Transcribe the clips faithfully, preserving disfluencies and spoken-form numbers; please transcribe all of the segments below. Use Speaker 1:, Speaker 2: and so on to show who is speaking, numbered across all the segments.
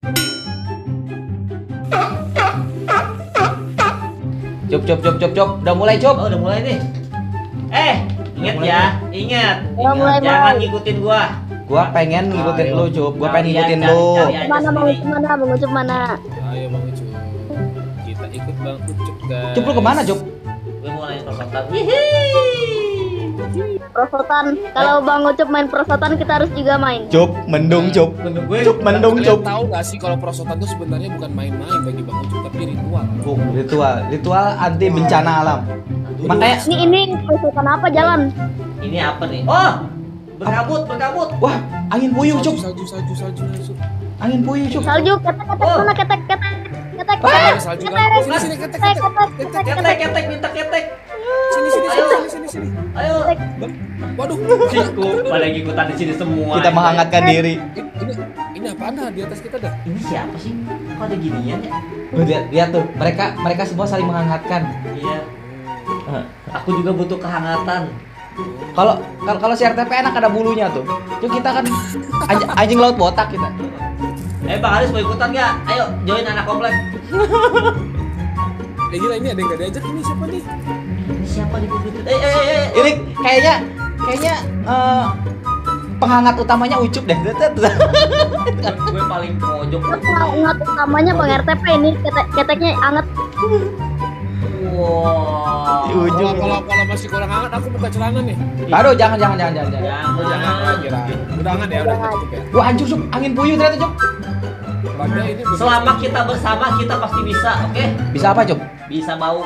Speaker 1: Cup, cup, cup, cup, cup. Udah mulai, cup.
Speaker 2: Oh, udah mulai nih. Eh, ingat ya, ingat,
Speaker 3: Udah
Speaker 2: ingat,
Speaker 3: mulai,
Speaker 2: jangan
Speaker 3: mulai.
Speaker 2: ngikutin gua.
Speaker 1: Gua pengen ngikutin
Speaker 4: Ayo.
Speaker 1: lu, cup. Gua pengen
Speaker 2: Kalian
Speaker 1: ngikutin
Speaker 2: cari-
Speaker 1: lu.
Speaker 2: cari aja
Speaker 3: Mana Bang
Speaker 2: sendiri.
Speaker 3: Ucup mana? Bang Ucup mana?
Speaker 4: Ayo Bang Ucup. Kita ikut Bang Ucup guys.
Speaker 1: Cup, lu kemana, cup?
Speaker 2: Gue mau nanya prosotan.
Speaker 3: Prosotan. Kalau Bang Ucup main prosotan kita harus juga main.
Speaker 1: Cup, mendung, cup.
Speaker 2: Gue
Speaker 1: Cup, mendung,
Speaker 4: Kalian
Speaker 1: cup.
Speaker 4: tahu nggak sih kalau prosotan itu sebenarnya bukan main-main bagi Bang Ucup, tapi ritual.
Speaker 1: Oh, ritual, ritual anti bencana alam. Makanya,
Speaker 3: Ini ini prosotan apa jalan?
Speaker 2: ini apa nih? Oh, berkabut, berkabut.
Speaker 1: wah, angin puyuh,
Speaker 4: Salju,
Speaker 1: cup.
Speaker 4: salju, salju, salju, salju.
Speaker 1: Angin puyuh, cup.
Speaker 3: Salju, ketek ketek
Speaker 2: Oh.
Speaker 3: mana ketek ketek ketek
Speaker 4: Ada
Speaker 3: ketek
Speaker 4: salju kan?
Speaker 3: ketek
Speaker 4: Sini, sini, ketek,
Speaker 3: ketek
Speaker 4: ketek.
Speaker 3: ketek ketek
Speaker 2: Ketek, ketek, minta ketek.
Speaker 4: Sini, sini,
Speaker 2: Ayo.
Speaker 4: sini, sini, sini.
Speaker 2: Ayo.
Speaker 4: Waduh.
Speaker 2: Ciku, pada ikutan di sini semua.
Speaker 1: Kita menghangatkan diri.
Speaker 4: Ini, ini, ini apaan dah di atas kita dah?
Speaker 2: Ini siapa sih? Kok ada ginian ya?
Speaker 1: Lu lihat, lihat tuh, mereka mereka semua saling menghangatkan.
Speaker 2: Iya.
Speaker 1: Eh,
Speaker 2: Aku juga butuh kehangatan.
Speaker 1: Kalau kalau kalau si R T P enak ada bulunya tuh. Tuh kita kan anj- anjing laut botak kita.
Speaker 2: Eh, Bang Haris mau ikutan nggak? Ayo, join anak komplek.
Speaker 4: Eh gila, ini ada yang gak diajak, ini siapa nih?
Speaker 2: Ini siapa di publik? Eh, eh, eh, eh.
Speaker 1: Ini kayaknya kayaknya eh, penghangat utamanya Ucup deh.
Speaker 2: Gue, gue paling pojok.
Speaker 3: Ingat utamanya Bang R T P ini ketek keteknya anget.
Speaker 2: Wow.
Speaker 1: Di
Speaker 4: Kalau
Speaker 1: ujung.
Speaker 4: kalau kalau masih kurang hangat, aku buka celana nih.
Speaker 1: Aduh, jangan jangan jangan jangan. jangan.
Speaker 2: Jangan.
Speaker 4: Oh, jangan lagi lah. Udah hangat ya, udah cukup ya.
Speaker 1: Wah, hancur, Cup. Angin puyuh ternyata, Cup.
Speaker 4: Pada ini bener-
Speaker 2: Selama kita bersama, kita pasti bisa, oke?
Speaker 1: Bisa apa, Cup?
Speaker 2: Bisa bau.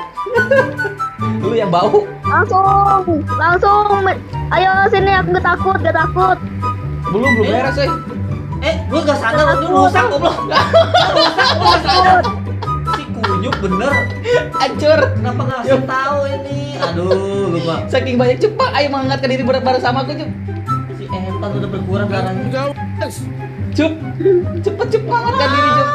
Speaker 1: Lu yang bau.
Speaker 3: Langsung, langsung. Ayo sini aku gak takut, gak takut.
Speaker 1: Belum belum
Speaker 2: Eh.
Speaker 1: beres, coy.
Speaker 2: Eh, gue gak sadar, itu rusak goblok. Rusak, gue gak sadar. Si kunyuk bener.
Speaker 1: Hancur.
Speaker 2: Kenapa gak ngasih tahu ini? Aduh, lu mah.
Speaker 1: Saking banyak, Cup. Pak, ayo menghangatkan diri bareng-bareng sama aku, Cup.
Speaker 2: Si Evan udah berkurang darahnya.
Speaker 4: Jauh, guys.
Speaker 1: Cup. Cepet, Cup, menghangatkan diri, Cup.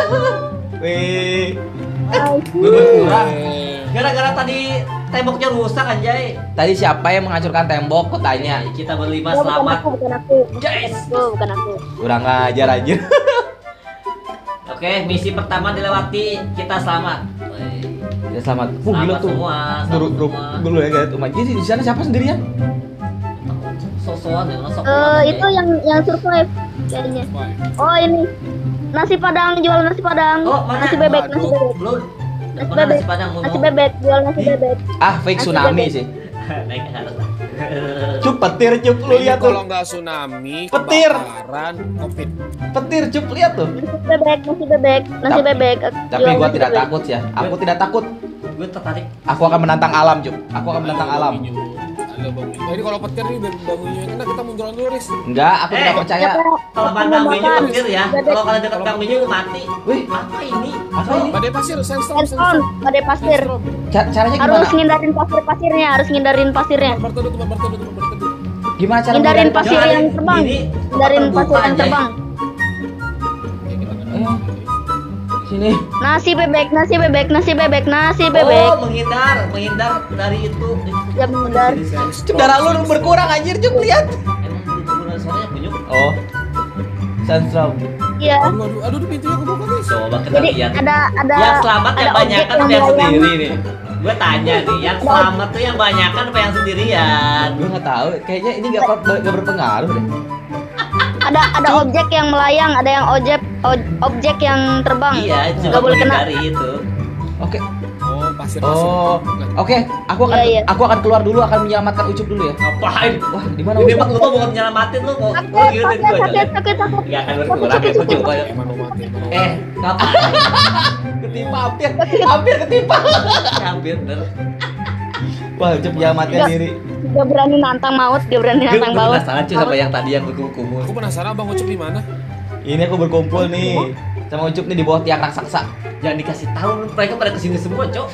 Speaker 1: Wih.
Speaker 2: Gue berkurang.
Speaker 4: Eh,
Speaker 2: Gara-gara tadi temboknya rusak anjay.
Speaker 1: Tadi siapa yang menghancurkan tembok? Kau tanya.
Speaker 2: Kita berlima
Speaker 3: Oh, bukan
Speaker 2: selamat.
Speaker 3: aku, bukan aku.
Speaker 2: Guys.
Speaker 3: Oh, bukan aku.
Speaker 1: Kurang ajar anjir.
Speaker 2: Oke, misi pertama dilewati, kita selamat. Woi.
Speaker 1: Ya selamat. Uh, gila
Speaker 2: Selamat
Speaker 1: tuh.
Speaker 2: semua, selamat
Speaker 1: Grup grup
Speaker 2: semua.
Speaker 1: dulu ya guys. Umat. Jadi di sana siapa sendirian?
Speaker 2: Sok-sokan ya, sok
Speaker 3: Eh, itu yang yang survive kayaknya.
Speaker 4: Five.
Speaker 3: Oh, ini. Nasi Padang, jual nasi Padang.
Speaker 2: Oh, mana?
Speaker 3: Nasi bebek, nasi
Speaker 4: Waduh.
Speaker 3: bebek.
Speaker 2: Belum.
Speaker 3: Nasi
Speaker 2: Mana
Speaker 3: bebek.
Speaker 2: nasi padang mau?
Speaker 3: Nasi bebek, jual nasi bebek.
Speaker 1: Ah, fake
Speaker 3: Nasi
Speaker 1: tsunami
Speaker 3: bebek.
Speaker 1: sih.
Speaker 2: Naik ke atas lah.
Speaker 1: Cup petir, Cup lu
Speaker 4: Ini
Speaker 1: lihat
Speaker 4: kalau
Speaker 1: tuh.
Speaker 4: nggak tsunami,
Speaker 1: Petir.
Speaker 4: kebakaran, covid.
Speaker 1: Petir, Cup lihat tuh.
Speaker 3: Nasi bebek, nasi bebek, nasi
Speaker 1: Tapi-
Speaker 3: bebek.
Speaker 1: Tapi
Speaker 3: Jual
Speaker 1: gua
Speaker 3: nasi
Speaker 1: tidak
Speaker 3: bebek.
Speaker 1: takut ya. Aku tidak takut.
Speaker 2: Gue tertarik.
Speaker 1: Aku akan menantang alam, Cup. Aku akan menantang
Speaker 4: Halo,
Speaker 1: alam.
Speaker 4: Bang Minyu. Halo Bang Minyu. Oh, ini kalau petir nih dari Bang Minyu yang kena, kita munduran dulu, Riz.
Speaker 1: Enggak, aku
Speaker 2: Eh,
Speaker 1: tidak percaya.
Speaker 3: Siapa-
Speaker 2: Kalau
Speaker 3: siapa
Speaker 2: pandang
Speaker 3: mau
Speaker 2: Minyu
Speaker 3: makan?
Speaker 2: petir ya.
Speaker 3: Bebek.
Speaker 2: Kalau kalian dekat Kang Minyu mati.
Speaker 1: Wih,
Speaker 2: Apa ini?
Speaker 1: apa ini?
Speaker 4: Badai pasir, sandstorm,
Speaker 3: Handphone,
Speaker 4: sandstorm.
Speaker 3: badai pasir.
Speaker 4: Sandstorm.
Speaker 1: Ca- caranya
Speaker 3: Harus
Speaker 1: gimana?
Speaker 3: ngindarin pasir-pasirnya, harus ngindarin pasirnya.
Speaker 4: Berteduh, tuh, berteduh, tuh, berteduh.
Speaker 1: Gimana cara
Speaker 3: Hindarin
Speaker 1: menghindari
Speaker 3: pasir
Speaker 2: Jangan,
Speaker 3: yang terbang.
Speaker 2: ini
Speaker 3: Hindarin
Speaker 2: terbuka
Speaker 3: pasir yang
Speaker 2: aja.
Speaker 3: terbang.
Speaker 4: Oke, kita nggak
Speaker 1: Eh.
Speaker 4: ada.
Speaker 1: Sini.
Speaker 3: Nasi bebek, nasi bebek, nasi bebek, nasi bebek.
Speaker 2: Oh, menghindar, menghindar dari itu.
Speaker 3: Ya, menghindar.
Speaker 1: Cup, darah lu berkurang anjir, Cup, lihat.
Speaker 2: Emang itu benar suaranya kunyuk.
Speaker 1: Oh. Sandstorm.
Speaker 3: Iya.
Speaker 4: Aduh, aduh, aduh, aduh, pintunya kebuka, guys.
Speaker 2: Coba kita
Speaker 3: Jadi
Speaker 2: lihat.
Speaker 3: ada ada
Speaker 2: Yang selamat
Speaker 3: ada
Speaker 2: yang
Speaker 3: objek
Speaker 2: banyakan
Speaker 3: yang
Speaker 2: apa yang
Speaker 3: melayang.
Speaker 2: sendiri nih? Gue tanya nih, yang selamat tuh yang banyakan apa yang sendirian?
Speaker 1: Gue nggak tahu. Kayaknya ini nggak per- nggak berpengaruh deh.
Speaker 3: Ada ada objek yang melayang, ada yang objek o- objek yang terbang.
Speaker 2: Iya, itu
Speaker 3: Nggak boleh kena.
Speaker 2: dari itu.
Speaker 1: Oke.
Speaker 4: Oh, pasir, pasir.
Speaker 1: Oh.
Speaker 4: Nah,
Speaker 1: Oke, aku akan
Speaker 3: Iya, iya.
Speaker 1: aku akan keluar dulu, akan menyelamatkan Ucup dulu ya.
Speaker 2: Ngapain?
Speaker 1: Wah, di mana
Speaker 2: Ini
Speaker 1: Ucup?
Speaker 2: emang lu mah bukan nyelamatin lu kok. Lu
Speaker 3: Sakit,
Speaker 2: gini
Speaker 3: sakit,
Speaker 2: gue
Speaker 3: sakit,
Speaker 2: jalan.
Speaker 3: sakit, sakit.
Speaker 2: Gak akan berkurang ya, gue coba ya.
Speaker 4: emang mau mati, emang mau
Speaker 2: Eh,
Speaker 4: mati.
Speaker 2: ngapain?
Speaker 1: Ketimpa hampir, hampir ketimpa.
Speaker 2: Hampir bener.
Speaker 1: Wah, Ucup menyelamatkan
Speaker 3: Nggak.
Speaker 1: diri.
Speaker 3: Gak berani nantang maut, gak berani
Speaker 2: Gue
Speaker 3: nantang maut.
Speaker 2: penasaran cuy sama yang tadi yang berkumpul.
Speaker 4: Aku penasaran Bang Ucup di mana?
Speaker 1: Ini aku berkumpul nih sama Ucup nih di bawah tiang raksasa.
Speaker 2: Jangan dikasih tahu, mereka pada kesini semua, Cok.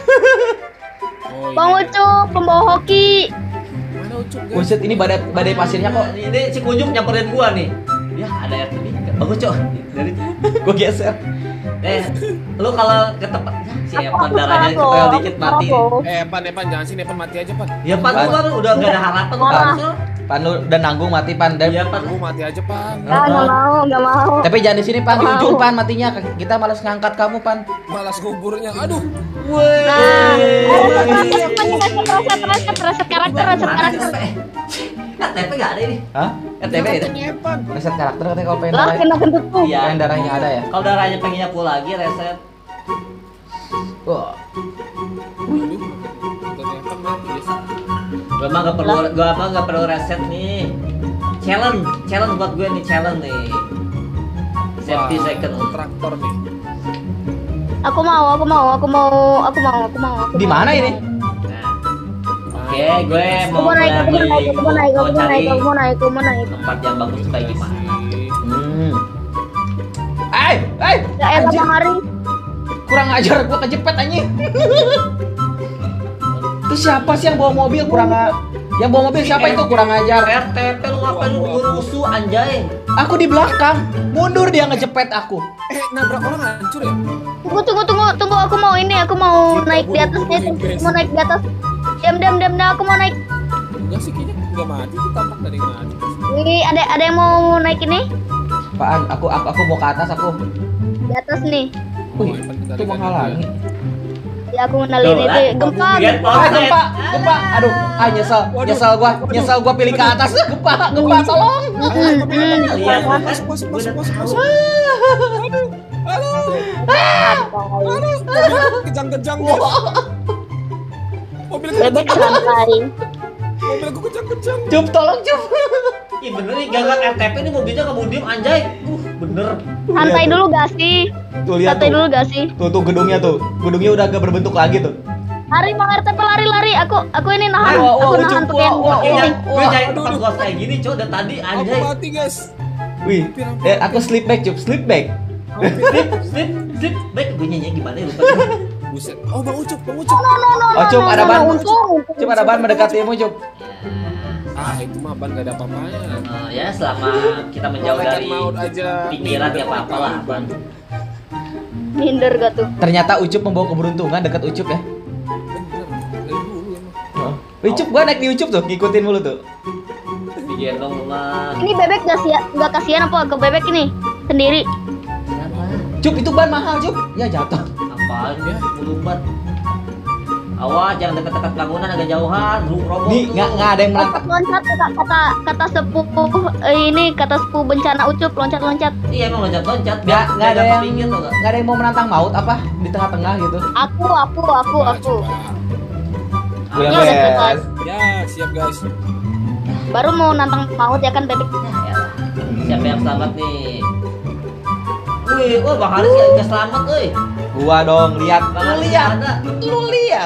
Speaker 4: Oh, ini.
Speaker 3: Bang Ucup, pembawa hoki.
Speaker 4: Mana Ucup, guys?
Speaker 1: Buset, ini badai badai pasirnya kok.
Speaker 2: Ini si Kunyuk nyamperin gua nih. Ya, ada R T B. Bagus, Cok. Dari
Speaker 1: Gua geser.
Speaker 2: eh, lu kalau ke tempat ya, si
Speaker 3: Aku
Speaker 2: Evan
Speaker 3: aku
Speaker 2: darahnya
Speaker 3: sarap
Speaker 2: ketol
Speaker 3: loh,
Speaker 2: dikit mati.
Speaker 3: sarap loh.
Speaker 4: Eh, Epan, Epan, jangan sini, Epan mati aja, Pan.
Speaker 2: Ya, Pan, lu kan udah gak ada harapan lu
Speaker 3: Marah.
Speaker 2: harus.
Speaker 1: Pan lu udah nanggung mati pan. Dan
Speaker 2: Iya, Pan.
Speaker 4: Lu mati aja, Pan.
Speaker 3: Ah, nggak mau, nggak mau.
Speaker 1: tapi jangan di sini pan, di
Speaker 3: Mau.
Speaker 1: ujung pan matinya. Kita malas ngangkat kamu pan.
Speaker 4: Malas nguburnya. Aduh.
Speaker 3: Nah, reset, reset, reset, reset karakter, reset
Speaker 2: Mana
Speaker 3: karakter.
Speaker 2: R T P nggak ada ini.
Speaker 1: Hah?
Speaker 2: R T P itu.
Speaker 4: Nyepan.
Speaker 1: Reset karakter katanya kalau pengen
Speaker 3: Lah,
Speaker 1: darah.
Speaker 3: kena kentut tuh.
Speaker 2: Iya.
Speaker 1: Pengen darahnya ada ya.
Speaker 2: Kalau darahnya pengennya full lagi reset.
Speaker 1: Wah.
Speaker 4: Aduh. Udah nyepan mati, guys.
Speaker 2: Gua mah nggak perlu, gua mah nggak perlu reset nih. Challenge, challenge buat gue nih, challenge nih. Safety
Speaker 4: Wah,
Speaker 2: second.
Speaker 4: traktor nih.
Speaker 3: Aku mau, aku mau, aku mau, aku mau, aku mau. aku
Speaker 1: Di
Speaker 3: mau,
Speaker 1: mana
Speaker 3: aku
Speaker 1: ini?
Speaker 3: mau.
Speaker 2: Nah, oke, gue
Speaker 3: Aku
Speaker 2: mau
Speaker 3: mau naik, aku mau
Speaker 2: beli-
Speaker 3: naik, aku mau naik,
Speaker 2: mau
Speaker 3: aku mau
Speaker 2: cari
Speaker 3: naik, aku mau naik, aku mau naik.
Speaker 2: tempat yang bagus tuh kayak gimana.
Speaker 1: Hmm. Eh, eh,
Speaker 3: Ya elah
Speaker 1: anjir,
Speaker 3: Bang Hari.
Speaker 1: kurang ajar gua kejepit anjing. Itu siapa sih yang bawa mobil kurang a- yang bawa mobil siapa itu kurang ajar?
Speaker 2: R T P lu ngapain lu rusuh anjay?
Speaker 1: Aku di belakang, mundur dia ngejepet aku.
Speaker 4: Eh, nabrak orang hancur ya?
Speaker 3: Tunggu, tunggu, tunggu, tunggu. Aku mau ini, aku mau
Speaker 4: Kita
Speaker 3: naik di atasnya itu.
Speaker 4: buru-buruin, guys.
Speaker 3: Mau naik di atas. Diam, diam, diam, diam. Aku mau naik.
Speaker 4: Enggak sih, kayaknya enggak mati. Itu tampak dari mati.
Speaker 3: Ini ada ada yang mau naik ini?
Speaker 1: Apaan? Aku aku, aku mau ke atas aku.
Speaker 3: Di atas nih.
Speaker 1: Wih,
Speaker 4: Oh, Evan, kita
Speaker 1: itu
Speaker 4: lihat
Speaker 1: menghalangi.
Speaker 3: Ya aku ngendalin
Speaker 2: Tuh,
Speaker 3: itu.
Speaker 2: ah,
Speaker 3: Gempa.
Speaker 2: lihat,
Speaker 3: gempa.
Speaker 1: Ah, gempa, gempa. Aduh, ah nyesel, nyesel gua, nyesel gua pilih ke atas. Gempa, gempa, tolong.
Speaker 3: Hmm, hmm.
Speaker 2: Lihat,
Speaker 4: Masuk,
Speaker 2: kan?
Speaker 4: masuk, masuk,
Speaker 2: Gua udah
Speaker 4: masuk,
Speaker 2: tahu.
Speaker 4: masuk. Aduh, aduh, aduh, mobil kejang-kejang, guys. Mobil
Speaker 3: Bebek
Speaker 4: kejang,
Speaker 3: santai.
Speaker 4: mobil aku kejang-kejang.
Speaker 1: Cup, tolong cup.
Speaker 2: Ih bener nih gangga R T P ini mobilnya nggak mau diem anjay. Uh bener.
Speaker 3: Santai dulu gak sih?
Speaker 1: Tuh lihat
Speaker 3: Santai
Speaker 1: tuh.
Speaker 3: dulu gak sih?
Speaker 1: Tuh tuh gedungnya tuh. Gedungnya udah agak berbentuk lagi tuh.
Speaker 3: Lari Bang R T P, lari, lari. Aku aku ini nahan.
Speaker 1: Wah, wah,
Speaker 3: Aku
Speaker 1: wah,
Speaker 3: nahan
Speaker 1: cukup,
Speaker 3: pakai
Speaker 1: wah, wah,
Speaker 2: Makanya
Speaker 1: wah.
Speaker 2: gue cari tempat luas kayak gini cow dari tadi
Speaker 4: Aku
Speaker 2: anjay.
Speaker 4: mati, guys.
Speaker 1: Wih, eh, aku slip back cup, slip back.
Speaker 2: Slip, slip, slip. Baik gue nyanyi gimana ya lupa.
Speaker 4: Buset. Oh, Bang Ucup, Bang Ucup.
Speaker 3: No, no, no,
Speaker 1: Oh, Cup,
Speaker 3: no,
Speaker 1: ada
Speaker 3: no,
Speaker 1: ban.
Speaker 3: no, untung, untung.
Speaker 1: Cup ada ban mendekatimu cup.
Speaker 4: Ah, itu mah ban gak ada apa-apanya.
Speaker 2: Eh, ya selama kita menjauh
Speaker 4: Malaikat
Speaker 2: dari
Speaker 4: maut aja.
Speaker 2: pikiran ya apa apa lah ban.
Speaker 3: Minder gak tuh?
Speaker 1: Ternyata Ucup membawa keberuntungan dekat Ucup ya.
Speaker 4: Bener. Dari dulu emang.
Speaker 1: Wih, Cup, gua naik di Ucup tuh, ngikutin mulu tuh.
Speaker 2: Digendong mah.
Speaker 3: Ini bebek gak sih? Gak kasihan apa ke bebek ini? Sendiri.
Speaker 2: Kenapa?
Speaker 1: Cup, itu ban mahal, Cup. Ya jatuh.
Speaker 2: Apaan ya? Mulumbat. Awas jangan dekat-dekat bangunan agak jauhan, ru- roboh.
Speaker 1: Nih,
Speaker 2: tuh.
Speaker 1: nggak nggak ada yang menantang.
Speaker 3: Loncat kata kata kata sepupu eh, ini kata sepupu bencana Ucup loncat-loncat.
Speaker 2: Iya emang loncat-loncat.
Speaker 1: Nggak
Speaker 2: biar-
Speaker 1: nggak
Speaker 2: biar
Speaker 1: ada
Speaker 2: dapat
Speaker 1: yang
Speaker 2: pinggir tuh nggak?
Speaker 1: nggak ada yang mau menantang maut apa di tengah-tengah gitu.
Speaker 3: Aku aku aku
Speaker 4: Coba,
Speaker 3: aku.
Speaker 4: coba.
Speaker 1: Gue
Speaker 3: Ya,
Speaker 1: bes.
Speaker 3: udah selesai.
Speaker 4: Ya, siap, guys.
Speaker 3: Baru mau nantang maut ya kan bebek.
Speaker 2: Ya, ya. Siapa yang selamat nih? Wih, oh Bang Haris gak, gak selamat, euy.
Speaker 1: Gua dong, lihat,
Speaker 2: Bang
Speaker 1: lu
Speaker 2: Haris
Speaker 1: lihat,
Speaker 2: nggak ada.
Speaker 1: lu lihat.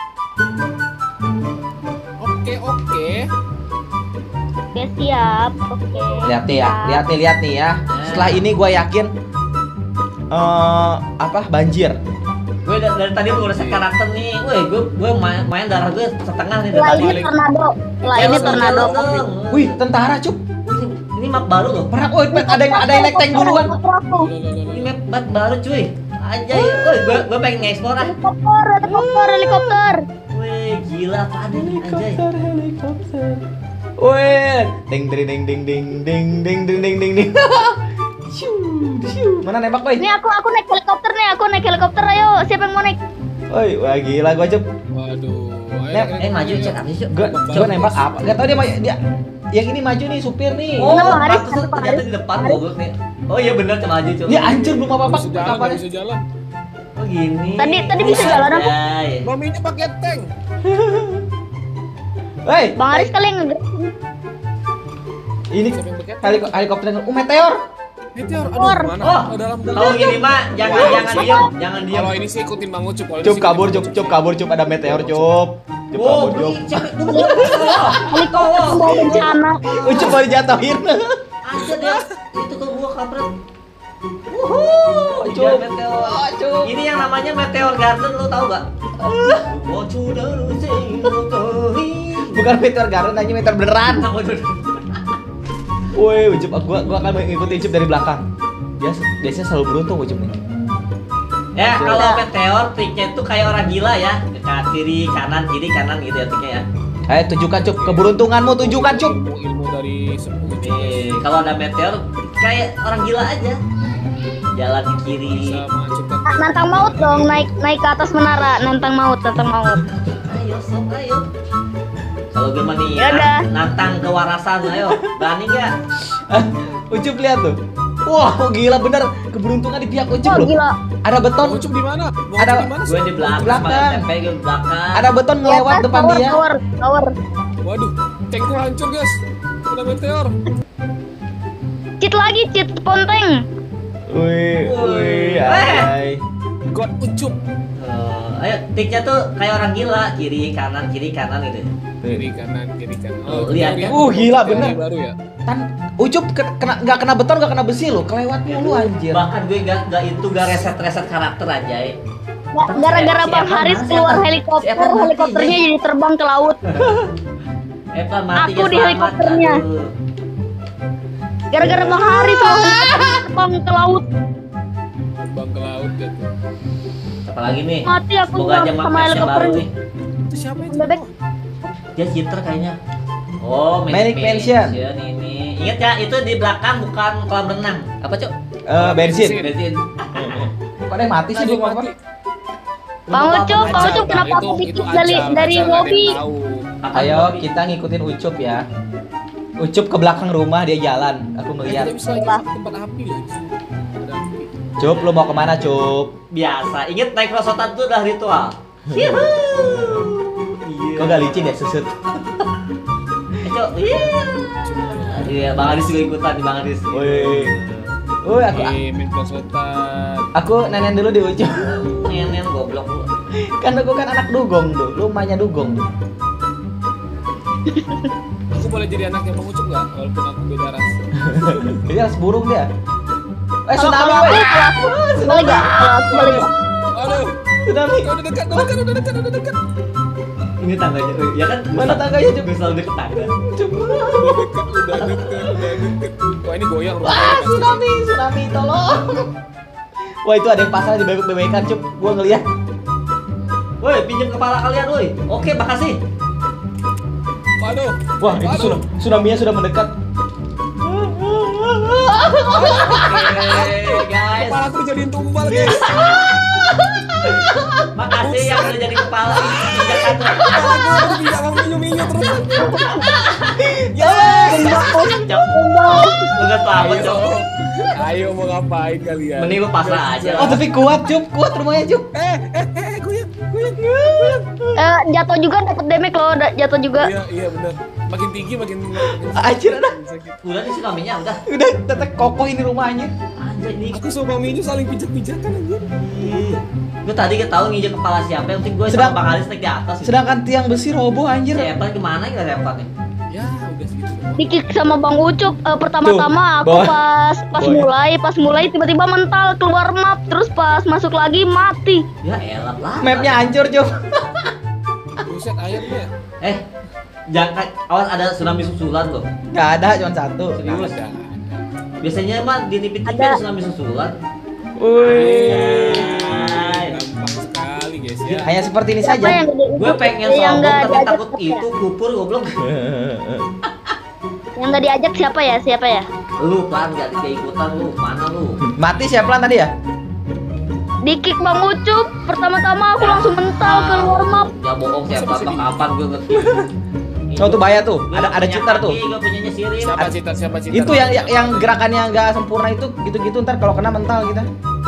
Speaker 4: Oke, oke.
Speaker 3: Oke siap. Oke.
Speaker 1: Lihat nih ya,
Speaker 3: siap.
Speaker 1: lihat nih, lihat nih ya. Setelah ini gua yakin eh apa banjir.
Speaker 2: Gue dari, dari tadi udah set karakter nih. Wih, gue gue main, main darah gue setengah nih dari
Speaker 3: Lah
Speaker 2: tadi.
Speaker 3: ini tornado. Lah ini
Speaker 2: Challenge,
Speaker 3: tornado.
Speaker 2: challenge dong.
Speaker 1: Wih, tentara cup.
Speaker 2: Ini, ini map baru loh.
Speaker 1: Pernah, oh, ada yang ada yang naik tank duluan.
Speaker 3: Helikopter,
Speaker 2: Ini map, map baru cuy. Anjay, woi, gue gue pengen nge-explore ah.
Speaker 3: helikopter, helikopter, helikopter.
Speaker 2: Wih, gila apaan ini anjay.
Speaker 1: Helikopter, helikopter. Wih, ding ding ding ding ding ding ding ding ding ding ding. Shoo, shoo. Mana nembak, boy?
Speaker 3: Ini aku aku naik helikopter nih, aku naik helikopter. Ayo, siapa yang mau naik?
Speaker 1: Woi, wah gila gua cup.
Speaker 4: Waduh. ayo,
Speaker 1: Nek,
Speaker 4: ayo,
Speaker 2: Eh maju
Speaker 4: ayo.
Speaker 2: cek apa sih cuk?
Speaker 1: Gua coba nembak apa? Gak tau dia ma- dia yang ini maju nih supir nih.
Speaker 2: Oh,
Speaker 3: Kenapa Haris?
Speaker 2: pantesan
Speaker 3: Kenapa
Speaker 2: ternyata
Speaker 3: Haris?
Speaker 2: di depan goblok nih. Oh iya benar cuma maju cuk.
Speaker 1: Dia hancur belum apa-apa.
Speaker 4: Bisa jalan,
Speaker 1: Kapan?
Speaker 4: nggak bisa jalan.
Speaker 2: Oh gini.
Speaker 3: Tadi- tadi bisa jalan apa?
Speaker 2: Anjay.
Speaker 4: Maminya pakai tank.
Speaker 1: Hei,
Speaker 3: Bang Haris kali yang ngegerak.
Speaker 1: ini
Speaker 4: Siapa yang pakai tank?
Speaker 1: heliko- helikopter uh, meteor.
Speaker 4: Meteor. Aduh,
Speaker 3: Or.
Speaker 4: mana?
Speaker 2: Oh,
Speaker 4: Oh, dalam dalam.
Speaker 2: kalau gini mah jangan jangan diam, jangan diam.
Speaker 4: Kalau ini sih ikutin Bang Ucup. Kalau ini
Speaker 1: Cup
Speaker 4: sih
Speaker 1: kabur,
Speaker 4: ikutin
Speaker 1: cup,
Speaker 4: Bang
Speaker 1: cup kabur, cup ada meteor, cup. Cup
Speaker 2: Oh,
Speaker 1: kabur, cup.
Speaker 2: cek dulu.
Speaker 3: Helikopter membawa bencana.
Speaker 1: Ucup baru jatuhin.
Speaker 2: Aja deh. Itu ke gua kampret.
Speaker 1: Wuhuu,
Speaker 2: Hujan
Speaker 1: cup.
Speaker 2: meteor.
Speaker 1: Oh, cup.
Speaker 2: Ini yang namanya Meteor Garden lo tau gak?
Speaker 1: Bukan meteor garden, aja meteor beneran. Woi, Ucup, gua gua akan mengikuti Ucup dari belakang. Dia biasanya selalu beruntung Ucup nih.
Speaker 2: Ya kalau meteor triknya itu kayak orang gila ya, ke kiri kanan kiri kanan gitu ya triknya ya.
Speaker 1: Ayo tunjukkan Cup keberuntunganmu, tunjukkan Cup.
Speaker 4: Ilmu, ilmu dari sepuh Ucup.
Speaker 2: Nih, kalau ada meteor kayak orang gila aja. Jalan ke kiri.
Speaker 4: Bisa menghancurkan.
Speaker 3: Ah, nantang maut dong, naik naik ke atas menara, nantang maut, nantang maut.
Speaker 2: Ayo, sob, ayo. Kalau gue mah nih,
Speaker 3: Yaudah.
Speaker 2: nantang kewarasan, ayo. Berani nggak?
Speaker 1: Ucup lihat tuh. Wah, gila bener keberuntungan di pihak Ucup
Speaker 3: Oh
Speaker 1: loh.
Speaker 3: gila.
Speaker 1: Ada beton,
Speaker 4: Bang Ucup di mana? Bang
Speaker 1: Ada-
Speaker 4: Ucup di mana sih?
Speaker 2: Gue di belakang,
Speaker 1: Belakang.
Speaker 2: Tempe gue di belakang.
Speaker 1: ada beton
Speaker 3: Di
Speaker 1: ngelewat
Speaker 3: atas,
Speaker 1: depan
Speaker 3: tower,
Speaker 1: dia.
Speaker 3: Tower, tower.
Speaker 4: Waduh, tankku hancur guys. Ada meteor.
Speaker 3: Cheat lagi, cheat ponteng.
Speaker 1: Wih, wih, ay.
Speaker 4: God Ucup.
Speaker 2: Oh, ayo, tiknya tuh kayak orang gila, kiri kanan kiri kanan gitu.
Speaker 4: Kiri kanan, kiri kanan.
Speaker 2: Oh, lihat
Speaker 4: teori-
Speaker 2: kan?
Speaker 1: Uh, gila,
Speaker 4: teori
Speaker 1: bener.
Speaker 4: baru ya.
Speaker 1: Tan Ucup ke- kena nggak kena beton, nggak kena besi loh, kelewat mulu anjir.
Speaker 2: Bahkan gue gak, gak itu gak reset reset karakter aja. Ya.
Speaker 3: Ga- Gara-gara
Speaker 2: Si
Speaker 3: Bang
Speaker 2: Evan
Speaker 3: Haris
Speaker 2: mana? Si
Speaker 3: keluar
Speaker 2: Evan-
Speaker 3: helikopter,
Speaker 2: si Evan mati,
Speaker 3: helikopternya
Speaker 2: Jay.
Speaker 3: jadi terbang ke laut.
Speaker 2: Evan mati
Speaker 3: Aku
Speaker 2: ya,
Speaker 3: di
Speaker 2: selamat.
Speaker 3: helikopternya.
Speaker 2: Aduh.
Speaker 3: Gara-gara Bang Haris mau terbang ke laut.
Speaker 4: Terbang ke laut gitu.
Speaker 2: Apa lagi nih?
Speaker 3: Mati aku
Speaker 2: Semoga aja
Speaker 3: sama
Speaker 2: Max yang baru
Speaker 3: helikopternya.
Speaker 2: nih.
Speaker 4: Itu siapa itu?
Speaker 3: Bebek.
Speaker 2: Dia cheater kayaknya. Oh,
Speaker 1: Manic Mansion.
Speaker 2: ini. Ingat ya, itu di belakang bukan kolam renang. Apa, Cok?
Speaker 1: Eh, bensin.
Speaker 2: Bensin.
Speaker 1: Kok ada yang mati sih
Speaker 4: Tadi
Speaker 1: belum
Speaker 4: mati.
Speaker 1: apa?
Speaker 3: Bang Ucup, Bang Ucup
Speaker 4: Nah,
Speaker 3: kenapa
Speaker 4: itu-
Speaker 3: aku
Speaker 4: itu
Speaker 3: dikit
Speaker 4: aja,
Speaker 3: dari dari
Speaker 4: aja nggak ada
Speaker 3: lobby?
Speaker 4: yang tahu.
Speaker 1: Ayo kita ngikutin Ucup ya. Ucup ke belakang rumah dia jalan. Aku
Speaker 4: Eh,
Speaker 1: ngeliat.
Speaker 4: kita bisa lagi
Speaker 3: Apa?
Speaker 4: tempat api loh. di situ. Ada api.
Speaker 1: Cup, lu mau kemana Cup?
Speaker 2: Biasa. Ingat naik rosotan tuh udah ritual. Iya.
Speaker 1: Kok gak licin ya susut?
Speaker 2: Eh, Cok. Iya. Iya, Bang Aris juga ikutan di Bang Aris.
Speaker 1: Woi. Woi, aku
Speaker 4: Di Metrosotan.
Speaker 1: aku nenen dulu di Ucup.
Speaker 2: Nenen goblok lu.
Speaker 1: Kan aku kan anak dugong tuh, lu emaknya dugong tuh.
Speaker 4: Aku boleh jadi anaknya Bang Ucup nggak? Walaupun aku beda ras.
Speaker 1: Dia harus burung dia. Eh,
Speaker 3: Kalau
Speaker 1: tsunami
Speaker 3: kalau
Speaker 1: woi.
Speaker 3: aku, kalau aku boleh gak? Kalau aku boleh gak?
Speaker 4: Aduh,
Speaker 1: Tsunami.
Speaker 4: udah dekat, udah dekat, udah dekat, udah dekat.
Speaker 2: Ini tangganya. Oh, ya kan?
Speaker 1: Mana tangganya, Cok?
Speaker 2: Gue selalu deket tangga.
Speaker 1: Cup.
Speaker 4: Udah dekat, udah dekat, udah dekat. Wah ini goyang
Speaker 1: Wah,
Speaker 4: rumahnya.
Speaker 1: tsunami, tsunami, tolong. Wah, itu ada yang pasang di bebek-bebekan, Cup. Gua ngeliat.
Speaker 2: Woi, pinjam kepala kalian, woi. Oke, makasih.
Speaker 4: Waduh.
Speaker 1: Wah, itu
Speaker 4: Waduh.
Speaker 1: tsunami, tsunami-nya sudah mendekat.
Speaker 2: Oke, guys.
Speaker 4: Kepala aku dijadiin tumbal guys.
Speaker 2: Makasih yang udah jadi kepala ini. Pinjakan tuh.
Speaker 4: Kepala aku udah tidak mau minyu-minyu terus.
Speaker 1: Ya,
Speaker 2: Cok. Lu gak selamat,
Speaker 4: Ayo,
Speaker 2: Cok.
Speaker 4: ayo mau ngapain kalian?
Speaker 2: Mending lu pasrah aja
Speaker 1: oh
Speaker 2: lah.
Speaker 1: tapi kuat, Cup. Kuat rumahnya, Cup.
Speaker 4: Eh, eh, eh, goyang, goyang, goyang.
Speaker 3: Eh, jatuh juga dapat damage loh, da- jatuh juga.
Speaker 4: Iya, iya benar. Makin tinggi makin. makin
Speaker 1: Anjir, ada.
Speaker 4: sakit.
Speaker 2: Udah nih tsunami-nya udah.
Speaker 1: Udah tetep kokoh ini rumahnya.
Speaker 2: Anjir nih.
Speaker 4: Aku sama Minyu saling pijak-pijakan anjir.
Speaker 2: Gue tadi gak tau nginjek kepala siapa, yang penting gue
Speaker 1: Sedang-
Speaker 2: sama Bang Alis naik di atas.
Speaker 1: Sedangkan tiang besi roboh anjir.
Speaker 2: Si Evan kemana ya Evan nih?
Speaker 4: Ya, udah segitu doang.
Speaker 3: Dikick sama Bang Ucup. Eh, pertama-tama aku
Speaker 1: Boy.
Speaker 3: pas pas
Speaker 1: Boy.
Speaker 3: mulai, pas mulai tiba-tiba mental keluar map, terus pas masuk lagi mati.
Speaker 2: Ya elah lah.
Speaker 1: Mapnya hancur, Cup.
Speaker 4: Buset airnya.
Speaker 2: Eh, jangan awas ada tsunami susulan loh.
Speaker 1: Gak ada, cuma satu.
Speaker 2: Serius.
Speaker 4: Ada.
Speaker 2: Biasanya mah di T V T V
Speaker 3: Ada.
Speaker 2: ada tsunami susulan.
Speaker 1: Wih.
Speaker 4: Gampang sekali guys ya.
Speaker 1: Hanya seperti ini
Speaker 3: Siapa
Speaker 1: saja.
Speaker 3: yang gede
Speaker 2: Gue
Speaker 3: Ucup?
Speaker 2: pengen
Speaker 3: Eh, yang
Speaker 2: sombong
Speaker 3: nggak
Speaker 2: tapi
Speaker 3: diajak
Speaker 2: takut
Speaker 3: siapa
Speaker 2: itu
Speaker 3: ya?
Speaker 2: kupur goblok.
Speaker 3: Yang nggak diajak siapa ya? Siapa ya?
Speaker 2: Lu pelan gak gak ikutan lu, mana lu?
Speaker 1: Mati siapa lan tadi ya?
Speaker 3: Dikick Bang Ucup. Pertama-tama aku langsung mental keluar map.
Speaker 2: Ya bohong siapa apa kapan gue ngerti.
Speaker 1: Oh tuh bahaya tuh. Ada ada cheater tuh.
Speaker 2: Gue punyanya Sirin.
Speaker 4: Siapa cita siapa cita?
Speaker 1: Itu yang yang, yang gerakannya nggak sempurna itu gitu-gitu ntar kalau kena mental kita.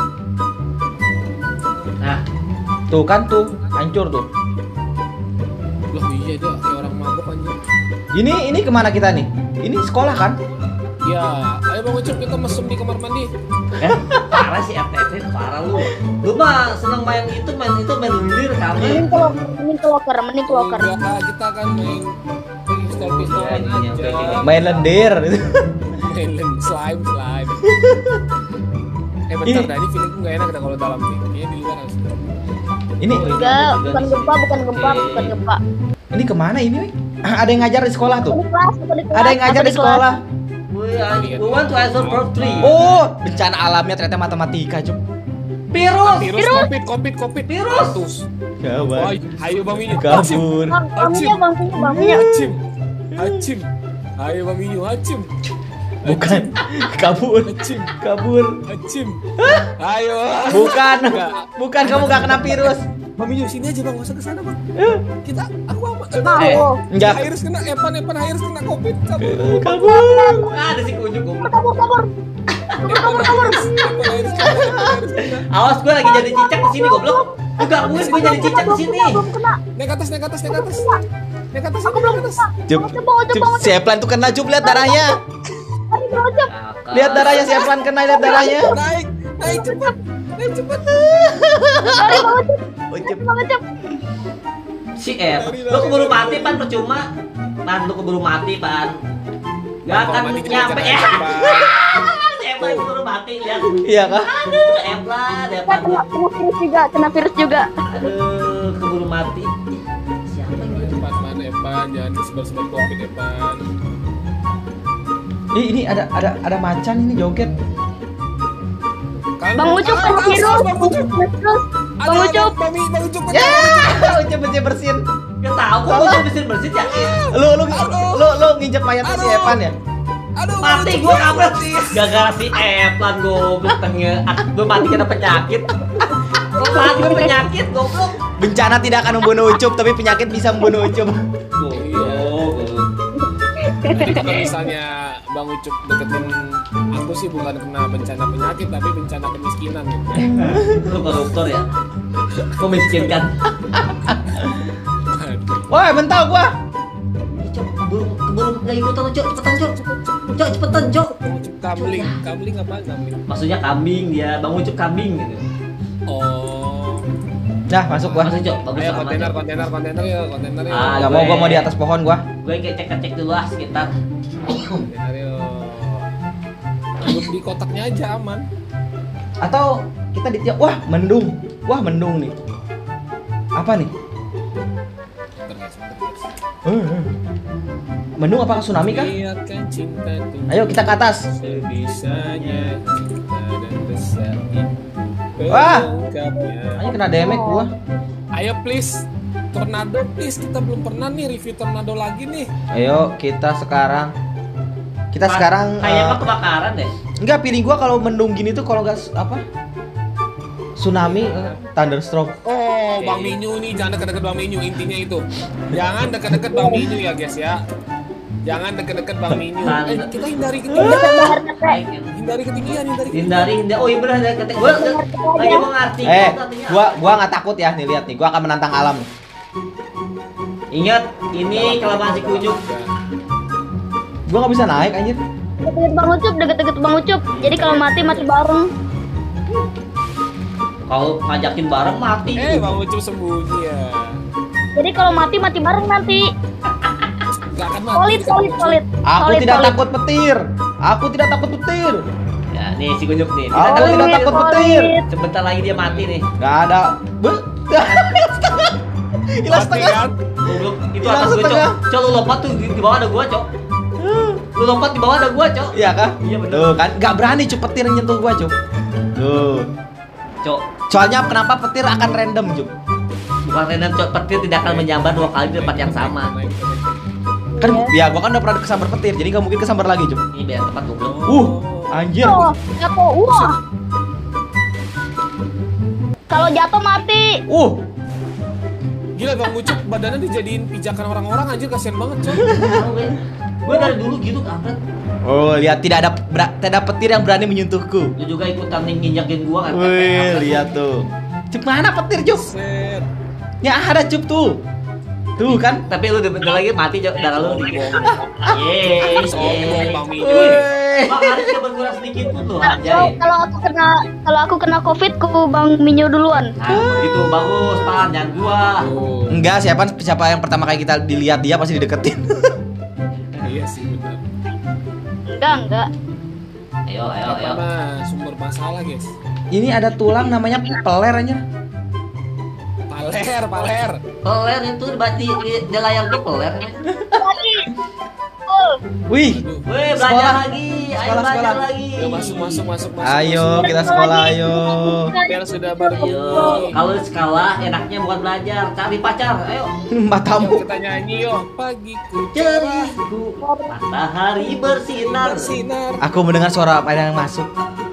Speaker 2: Nah,
Speaker 1: Tuh kan tuh hancur tuh.
Speaker 4: Loh iya dia kayak orang mabuk anjir.
Speaker 1: Ini ini kemana kita nih? Ini sekolah kan?
Speaker 4: Ya, ayo Bang Ucup kita mesum di kamar mandi.
Speaker 2: eh parah sih R T F parah lu. Lu mah seneng main itu main itu main lendir
Speaker 3: Mending
Speaker 2: kami.
Speaker 3: ke loker, mending ke loker, mending ke loker.
Speaker 4: Enggak, kita kan main pistol-pistolan
Speaker 2: Iya, iya,
Speaker 4: aja.
Speaker 2: iya.
Speaker 1: Main lendir.
Speaker 4: Main lem- slime slime. Eh bentar
Speaker 1: Ini-
Speaker 4: dah, ini feelingku nggak enak dah kalau dalam nih. Kayaknya di luar harus.
Speaker 1: Ini
Speaker 3: Enggak, bukan gempa, bukan gempa, bukan gempa.
Speaker 1: ini kemana ini? Wih? Ada yang ngajar di sekolah
Speaker 3: Aku
Speaker 1: tuh.
Speaker 3: di kelas, aku di kelas.
Speaker 1: Ada yang ngajar
Speaker 3: aku
Speaker 1: di sekolah.
Speaker 2: We, we want to answer for three.
Speaker 1: Oh, bencana alamnya ternyata matematika, Cuk.
Speaker 2: Virus.
Speaker 4: Virus, covid, covid, covid.
Speaker 2: Virus.
Speaker 4: Ratus.
Speaker 1: Kawan.
Speaker 4: Ayo, ayo Bang Minyo.
Speaker 1: Kabur.
Speaker 3: Bang, bangnya, bangnya, bangnya.
Speaker 4: Hacim. Hacim. Ayo Bang Minyo, hacim.
Speaker 1: Bukan. Kabur.
Speaker 4: Hacim.
Speaker 1: Kabur.
Speaker 4: Hacim. Ayo.
Speaker 1: Bukan.
Speaker 4: Enggak.
Speaker 1: Bukan, kamu gak kena virus.
Speaker 4: Bang Minyo sini aja Bang, masa ke sana Bang. Kita aku apa?
Speaker 2: Eh,
Speaker 3: Mau.
Speaker 1: Enggak.
Speaker 4: Iris kena Epan, Epan Iris kena covid. Kabur.
Speaker 1: Kabur.
Speaker 2: Ah, ada si kunyuk goblok.
Speaker 3: Kabur, kabur.
Speaker 4: Epan Iris. Epan Iris kena. Epan Iris kena.
Speaker 2: Awas gue lagi jadi cicak di sini goblok. Lu gangguin gue jadi cicak di sini.
Speaker 3: Belum kena.
Speaker 4: Naik ke atas, naik ke atas, naik ke atas. Naik ke atas,
Speaker 3: Aku
Speaker 4: naik
Speaker 3: belum
Speaker 4: ke atas.
Speaker 3: kena.
Speaker 1: Cup.
Speaker 3: Coba, coba,
Speaker 1: Cup.
Speaker 3: coba.
Speaker 1: Si Eplan tuh kena, Cup, lihat darahnya.
Speaker 3: Ayo, bro, coba.
Speaker 2: Kakak.
Speaker 1: Lihat darahnya si Eplan kena, lihat darahnya.
Speaker 4: Naik, naik cepat. Naik cepat.
Speaker 3: Sorry, Bang Ucup.
Speaker 1: Oh, Cup.
Speaker 3: Bang Ucup.
Speaker 2: Si Ep, lu keburu mati pan percuma. Pan lu keburu mati pan. Gak akan
Speaker 4: Mati
Speaker 2: nyampe
Speaker 4: kita
Speaker 2: ya.
Speaker 4: jangan,
Speaker 2: Si Eplan keburu mati lihat.
Speaker 1: Iya kah?
Speaker 2: Aduh, Eplan,
Speaker 3: Kita
Speaker 2: Eplan.
Speaker 3: kena kena virus juga, kena virus juga.
Speaker 2: Aduh, keburu mati. Siapa ini?
Speaker 4: Epan, man, Epan, jangan disebar-sebar covid Epan.
Speaker 1: Ini, ini ada ada ada macan ini joget.
Speaker 4: Kan-
Speaker 3: Bang Ucup
Speaker 4: Ah,
Speaker 3: kena
Speaker 4: awas,
Speaker 3: virus.
Speaker 4: awas, Bang Ucup.
Speaker 3: Kena virus.
Speaker 4: Ada,
Speaker 3: Bang
Speaker 4: ada,
Speaker 3: Ucup.
Speaker 4: Bang Mi- Bang Ucup kena.
Speaker 1: Ya, udah bersih bersin.
Speaker 2: Gak tahu kok
Speaker 1: Salah.
Speaker 2: gue bersin bersin ya.
Speaker 1: Lu lu lu lu nginjek mayatnya si
Speaker 4: Aduh.
Speaker 1: Epan ya?
Speaker 4: Aduh, Bang
Speaker 2: Mati
Speaker 4: Ucup,
Speaker 2: gue
Speaker 4: ya,
Speaker 2: kampret
Speaker 4: mati.
Speaker 2: gara-gara si Eplan goblok tengah. Gue mati kena penyakit. Gue mati kena penyakit goblok.
Speaker 1: Bencana tidak akan membunuh Ucup, tapi penyakit bisa membunuh Ucup.
Speaker 2: Goblok.
Speaker 4: Jadi kalau misalnya Bang Ucup deketin aku sih bukan kena bencana penyakit tapi bencana kemiskinan gitu.
Speaker 2: Lu koruptor ya? Memiskinkan.
Speaker 1: Wah, mental gua.
Speaker 2: Cok, keburu keburu nggak ikutan cok, cepetan cok, cok cepetan cok.
Speaker 4: Bang Ucup kambling, kambling apa kambling?
Speaker 2: Maksudnya kambing dia, bang Ucup kambing gitu.
Speaker 4: Oh.
Speaker 1: Nah, masuk gua.
Speaker 2: Masuk cok, bagus
Speaker 4: Ayo
Speaker 2: cok,
Speaker 4: kontainer,
Speaker 2: aman, Cok.
Speaker 4: kontainer, kontainer ya, kontainer ya.
Speaker 2: Ah,
Speaker 1: Gak mau, gua mau di atas pohon gua.
Speaker 2: Gue kayak cek cek dulu ah sekitar.
Speaker 4: Kontainer ya. Hidup di kotaknya aja aman.
Speaker 1: Atau kita di tiap wah, mendung. Wah, mendung nih. Apa nih?
Speaker 4: Bentar, guys, bentar, guys.
Speaker 1: Eh, eh. Mendung apakah tsunami kah?
Speaker 4: Lihatkan cinta tumbuh
Speaker 1: Ayo kita ke atas.
Speaker 4: sebisanya cinta dan besar itu
Speaker 1: Wah.
Speaker 4: pengungkapnya.
Speaker 1: Ayo kena damage gua.
Speaker 4: Ayo please, tornado please, kita belum pernah nih review tornado lagi nih.
Speaker 1: Ayo kita sekarang kita
Speaker 2: Pa-
Speaker 1: sekarang
Speaker 2: kayaknya
Speaker 1: eh,
Speaker 2: mah kebakaran deh.
Speaker 1: enggak pilih gua kalau mendung gini tuh kalau enggak s- apa? Tsunami, eh, thunderstroke.
Speaker 4: Oh, Bang Minyu nih, jangan deket-deket Bang Minyu, intinya itu. Jangan deket-deket Bang Minyu ya guys ya. Jangan deket-deket Bang Minyu. Eh, kita hindari ketinggian. Hindari ketinggian, hindari ketinggian.
Speaker 2: Hindari, hindari. Oh iya benar ada kata. Gue lagi mau ngerti.
Speaker 1: Eh,
Speaker 2: artinya.
Speaker 1: gua gua nggak takut ya nih lihat nih. Gua akan menantang alam.
Speaker 2: Ingat, ini kelemahan si kunyuk.
Speaker 1: Gua nggak bisa naik anjir.
Speaker 3: Deket-deket Bang Ucup, deket-deket Bang Ucup. Jadi kalau mati mati bareng.
Speaker 2: Kalau ngajakin bareng mati.
Speaker 4: Eh, Bang Ucup sembunyi ya.
Speaker 3: Jadi kalau mati mati bareng nanti.
Speaker 4: Gak akan mati.
Speaker 3: Solid, solid, solid.
Speaker 1: Aku
Speaker 3: Solid,
Speaker 1: tidak
Speaker 3: solid.
Speaker 1: takut petir. Aku tidak takut petir.
Speaker 2: Ya, nih si kunyuk nih.
Speaker 1: Aku
Speaker 2: Kita
Speaker 1: tidak
Speaker 3: Solid,
Speaker 1: takut
Speaker 3: solid.
Speaker 1: petir.
Speaker 2: sebentar lagi dia mati nih.
Speaker 1: Gak ada. Be- Hilang
Speaker 4: Mati
Speaker 1: setengah.
Speaker 4: kan?
Speaker 2: Goblok, itu
Speaker 1: Hilang
Speaker 2: atas gue, Cok.
Speaker 1: setengah.
Speaker 2: Cok, lu lompat tuh di, di bawah ada gua, Cok. Lu lompat di bawah ada gua, Cok.
Speaker 1: Iya kah?
Speaker 2: Iya, bener.
Speaker 1: Tuh kan gak berani cup petir nyentuh gua cup. Tuh.
Speaker 2: Cok,
Speaker 1: Soalnya kenapa petir akan random cup?
Speaker 2: bukan random, Cok. Petir tidak akan menyambar dua kali di tempat yang sama.
Speaker 4: Naik, naik, naik.
Speaker 1: Kan ya gua kan udah pernah kesambar petir, jadi nggak mungkin kesambar lagi cup.
Speaker 2: Ini biar tempat goblok.
Speaker 1: Uh, anjir.
Speaker 3: Oh, jatuh. Wah. Kalau jatuh mati.
Speaker 1: Uh,
Speaker 4: Gila Bang Ucup badannya dijadiin pijakan orang-orang anjir, kasihan banget coy.
Speaker 2: Gue dari dulu gitu kampret.
Speaker 1: oh lihat tidak ada bera- tidak ada petir yang berani menyentuhku.
Speaker 2: Lu juga ikutan nginjakin gua kan.
Speaker 1: Wih, lihat tuh. Cup mana petir cup?
Speaker 4: Set.
Speaker 1: Ya ada cup tuh. Tuh kan.
Speaker 2: Tapi lu udah bentar lagi mati, Cok. Darah lu dikit.
Speaker 4: Yeay,
Speaker 2: Yeay.
Speaker 4: sombong Bang Minyu.
Speaker 1: Wih.
Speaker 2: Bang Haris gak berkurang sedikit pun lu
Speaker 3: Kalau
Speaker 2: anjay.
Speaker 3: kalau aku kena kalau aku kena covid, ku Bang Minyo duluan.
Speaker 2: Nah, begitu bagus, Pan. Jangan gua.
Speaker 4: Oh,
Speaker 1: Enggak, siapa siapa yang pertama kali kita dilihat dia pasti dideketin.
Speaker 4: iya sih benar.
Speaker 3: Enggak, enggak.
Speaker 2: Ayo, ayo, ayo.
Speaker 4: Karena sumber masalah guys.
Speaker 1: Ini ada tulang namanya peler aja.
Speaker 4: Paler, paler.
Speaker 2: Peler itu di, di, di layar gue peler.
Speaker 3: Lagi. Oh,
Speaker 1: Wih,
Speaker 2: Weh, belajar
Speaker 1: Sekolah.
Speaker 2: lagi. Ayo
Speaker 1: Sekolah,
Speaker 2: belajar
Speaker 1: sekolah.
Speaker 2: lagi.
Speaker 4: Ayo masuk masuk masuk masuk.
Speaker 1: ayo
Speaker 4: masuk.
Speaker 1: kita sekolah ayo.
Speaker 4: Biar sudah baru.
Speaker 2: Ayo, kalau di sekolah enaknya bukan belajar, cari pacar. Ayo.
Speaker 4: Yuk,
Speaker 1: Matamu.
Speaker 4: kita nyanyi yuk. Pagiku cerah,
Speaker 2: Cerihku, matahari bersinar.
Speaker 4: bersinar.
Speaker 1: Aku mendengar suara apa yang masuk.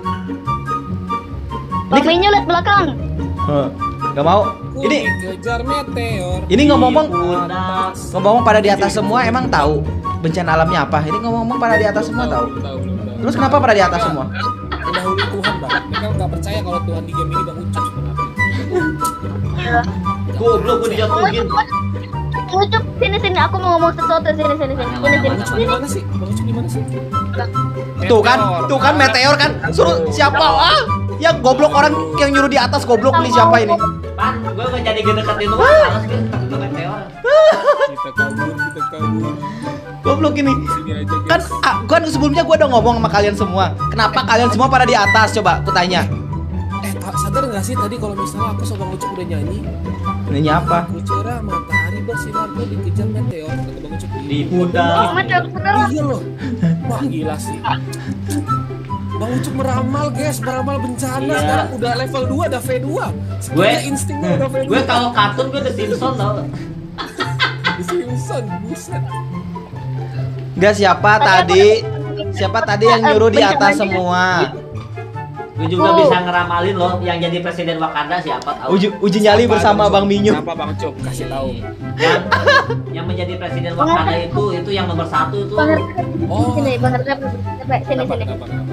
Speaker 3: Bang Minyo lihat belakang.
Speaker 1: Huh, Gak mau.
Speaker 4: Ku
Speaker 1: Ini
Speaker 4: dikejar meteor.
Speaker 1: ini ngomong-ngomong
Speaker 2: Pundak.
Speaker 1: ngomong-ngomong pada di atas semua emang tahu bencana alamnya apa? Ini ngomong-ngomong pada di atas semua tahu.
Speaker 4: Belum tahu, belum tahu.
Speaker 1: Terus kenapa pada di atas semua?
Speaker 4: Mendahului Tuhan, Bang. Mereka nggak percaya kalau Tuhan di game ini Bang Ucup sebenarnya.
Speaker 2: Goblok gue dijatuhin.
Speaker 3: Ucup, sini sini aku mau ngomong sesuatu sini sini sini. Sini sini.
Speaker 4: Bang Ucup di mana sih? Bang Ucup di mana sih?
Speaker 1: Tuh kan,
Speaker 4: Meteor.
Speaker 1: tuh kan meteor kan. Suruh siapa? Ah, yang goblok orang yang nyuruh di atas goblok nih siapa ini?
Speaker 2: Pan, gue gak jadi deketin lu. Males gue takut meteor.
Speaker 4: Kita kabur, kita kabur.
Speaker 1: Goblok ini.
Speaker 4: Sini aja, guys.
Speaker 1: Kan ah, kan sebelumnya gua udah ngomong sama kalian semua. Kenapa kalian semua pada di atas? Coba aku tanya.
Speaker 4: Eh, tak sadar nggak sih tadi kalau misalnya aku sama Bang Ucup udah nyanyi?
Speaker 1: Ini apa?
Speaker 4: Ku cerah, matahari bersinar, ku dikejar meteor. Kata Bang Ucup.
Speaker 2: Di pundak.
Speaker 3: Meteor saudara.
Speaker 4: Iya loh. Wah, gila sih. Bang Ucup meramal, guys, meramal bencana.
Speaker 2: Iya.
Speaker 4: Sekarang udah level dua, ada V dua.
Speaker 2: Gue
Speaker 4: Sebenarnya instingnya udah V dua.
Speaker 2: gue kalau kartun gue The Simpsons tau.
Speaker 4: Di Simpson, buset.
Speaker 1: Enggak siapa tadi? Siapa tadi yang nyuruh di atas semua?
Speaker 2: Gue juga bisa ngeramalin loh yang jadi presiden Wakanda siapa tahu.
Speaker 1: Uji, uji nyali
Speaker 4: Apa,
Speaker 1: bersama
Speaker 4: Bang
Speaker 1: Bang Minyo.
Speaker 4: Kenapa Bang Ucup? Kasih tahu.
Speaker 2: Yang yang menjadi presiden Wakanda itu itu yang nomor satu itu.
Speaker 3: Bang
Speaker 4: Oh.
Speaker 3: sini, Bang Rep, sini
Speaker 4: Kenapa,
Speaker 3: sini.
Speaker 4: kenapa, kenapa?